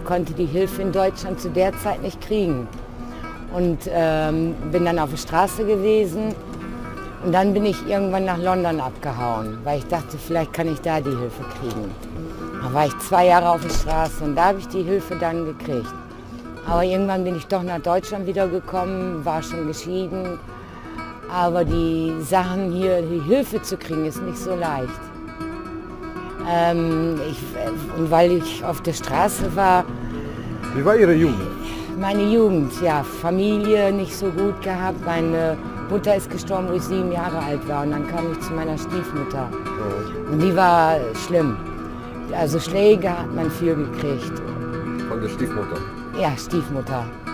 und konnte die Hilfe in Deutschland zu der Zeit nicht kriegen. Und bin dann auf der Straße gewesen und dann bin ich irgendwann nach London abgehauen, weil ich dachte, vielleicht kann ich da die Hilfe kriegen. Da war ich 2 Jahre auf der Straße und da habe ich die Hilfe dann gekriegt. Aber irgendwann bin ich doch nach Deutschland wiedergekommen, war schon geschieden. Aber die Sachen hier, die Hilfe zu kriegen, ist nicht so leicht. Und weil ich auf der Straße war... Wie war Ihre Jugend? Meine Jugend, ja, Familie nicht so gut gehabt. Meine Mutter ist gestorben, wo ich 7 Jahre alt war. Und dann kam ich zu meiner Stiefmutter. Und die war schlimm. Also Schläge hat man viel gekriegt. Von der Stiefmutter? Ja, Stiefmutter.